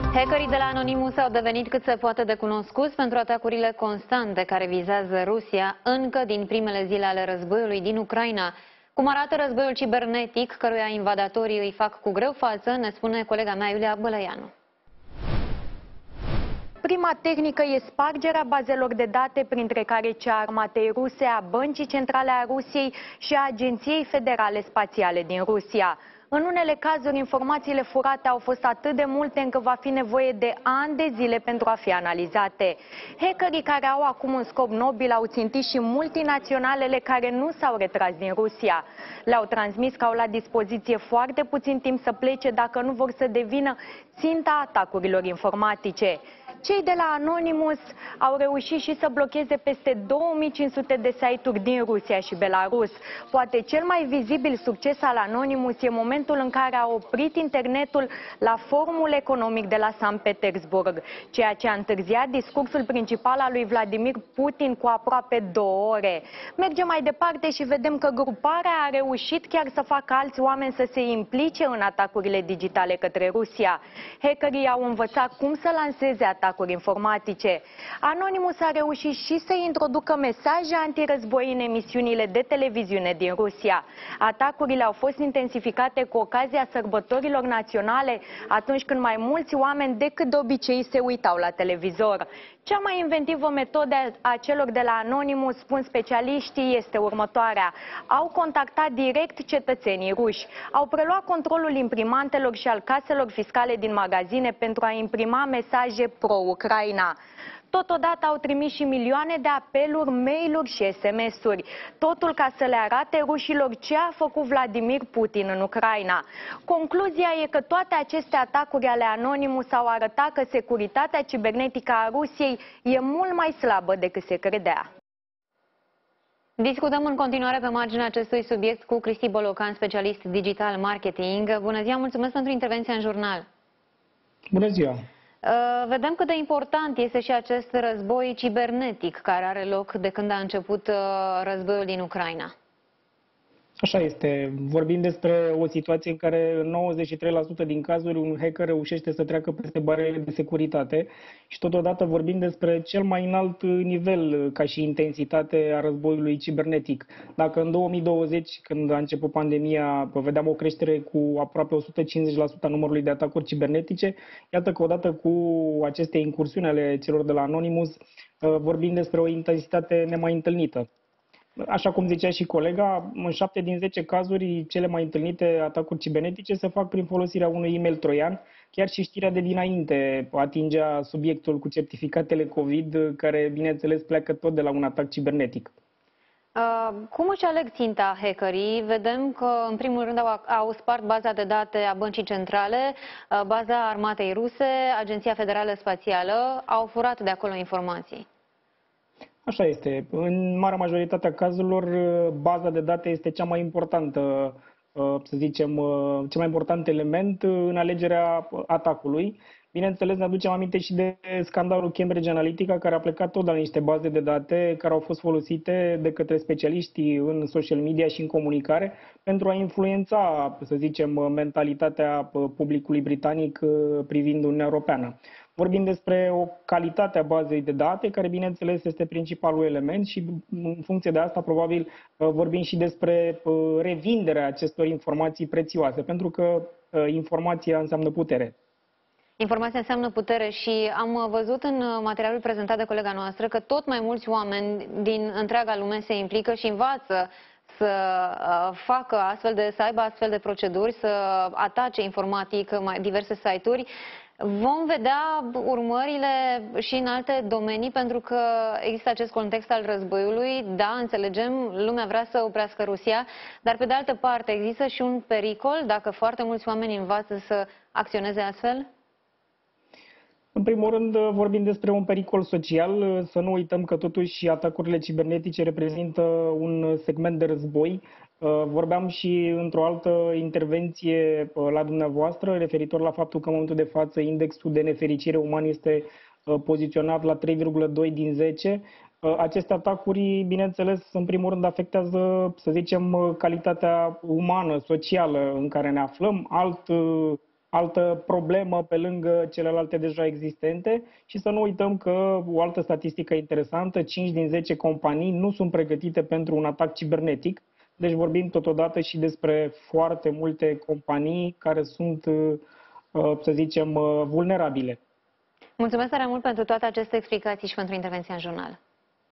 Hackerii de la Anonymous au devenit cât se poate de cunoscuți pentru atacurile constante care vizează Rusia încă din primele zile ale războiului din Ucraina. Cum arată războiul cibernetic, căruia invadatorii îi fac cu greu față, ne spune colega mea Iulia Bălăianu. Prima tehnică e spargerea bazelor de date, printre care cea a armatei ruse, a Băncii Centrale a Rusiei și a Agenției Federale Spațiale din Rusia. În unele cazuri, informațiile furate au fost atât de multe încât va fi nevoie de ani de zile pentru a fi analizate. Hackerii care au acum un scop nobil au țintit și multinaționalele care nu s-au retras din Rusia. Le-au transmis că au la dispoziție foarte puțin timp să plece dacă nu vor să devină ținta atacurilor informatice. Cei de la Anonymous au reușit și să blocheze peste 2500 de site-uri din Rusia și Belarus. Poate cel mai vizibil succes al Anonymous e momentul în care a oprit internetul la Forumul Economic de la Sankt Petersburg, ceea ce a întârziat discursul principal al lui Vladimir Putin cu aproape 2 ore. Mergem mai departe și vedem că gruparea a reușit chiar să facă alți oameni să se implice în atacurile digitale către Rusia. Hackerii au învățat cum să lanseze atacuri informatice. Anonymous a reușit și să introducă mesaje antirăzboi în emisiunile de televiziune din Rusia. Atacurile au fost intensificate cu ocazia sărbătorilor naționale, atunci când mai mulți oameni decât de obicei se uitau la televizor. Cea mai inventivă metodă a celor de la Anonymous, spun specialiștii, este următoarea. Au contactat direct cetățenii ruși. Au preluat controlul imprimantelor și al caselor fiscale din magazine pentru a imprima mesaje pro-Ucraina. Totodată au trimis și milioane de apeluri, mail-uri și SMS-uri. Totul ca să le arate rușilor ce a făcut Vladimir Putin în Ucraina. Concluzia e că toate aceste atacuri ale Anonymous au arătat că securitatea cibernetică a Rusiei e mult mai slabă decât se credea. Discutăm în continuare pe marginea acestui subiect cu Cristi Bolocan, specialist digital marketing. Bună ziua, mulțumesc pentru intervenția în jurnal. Bună ziua! Vedem cât de important este și acest război cibernetic care are loc de când a început războiul din Ucraina. Așa este. Vorbim despre o situație în care în 93% din cazuri un hacker reușește să treacă peste barierele de securitate și totodată vorbim despre cel mai înalt nivel ca și intensitate a războiului cibernetic. Dacă în 2020, când a început pandemia, vedeam o creștere cu aproape 150% a numărului de atacuri cibernetice, iată că odată cu aceste incursiuni ale celor de la Anonymous, vorbim despre o intensitate nemai întâlnită. Așa cum zicea și colega, în 7 din 10 cazuri, cele mai întâlnite atacuri cibernetice se fac prin folosirea unui e-mail troian. Chiar și știrea de dinainte atingea subiectul cu certificatele COVID, care, bineînțeles, pleacă tot de la un atac cibernetic. Cum își aleg ținta hackerii? Vedem că, în primul rând, au spart baza de date a Băncii Centrale, baza armatei ruse, Agenția Federală Spațială, au furat de acolo informații. Așa este. În marea majoritate a cazurilor, baza de date este cea mai importantă, să zicem, cel mai important element în alegerea atacului. Bineînțeles, ne aducem aminte și de scandalul Cambridge Analytica, care a plecat tot de la niște baze de date care au fost folosite de către specialiștii în social media și în comunicare pentru a influența, să zicem, mentalitatea publicului britanic privind Uniunea Europeană. Vorbim despre o calitate a bazei de date, care, bineînțeles, este principalul element și, în funcție de asta, probabil, vorbim și despre revinderea acestor informații prețioase, pentru că informația înseamnă putere. Informația înseamnă putere și am văzut în materialul prezentat de colega noastră că tot mai mulți oameni din întreaga lume se implică și învață să facă să aibă astfel de proceduri, să atace informatic diverse site-uri. Vom vedea urmările și în alte domenii, pentru că există acest context al războiului. Da, înțelegem, lumea vrea să oprească Rusia, dar pe de altă parte există și un pericol dacă foarte mulți oameni învață să acționeze astfel? În primul rând, vorbim despre un pericol social. Să nu uităm că totuși atacurile cibernetice reprezintă un segment de război. Vorbeam și într-o altă intervenție la dumneavoastră referitor la faptul că în momentul de față indexul de nefericire uman este poziționat la 3,2 din 10. Aceste atacuri, bineînțeles, în primul rând afectează, să zicem, calitatea umană, socială în care ne aflăm. altă problemă pe lângă celelalte deja existente și să nu uităm că o altă statistică interesantă, 5 din 10 companii nu sunt pregătite pentru un atac cibernetic, deci vorbim totodată și despre foarte multe companii care sunt, să zicem, vulnerabile. Mulțumesc tare mult pentru toate aceste explicații și pentru intervenția în jurnal.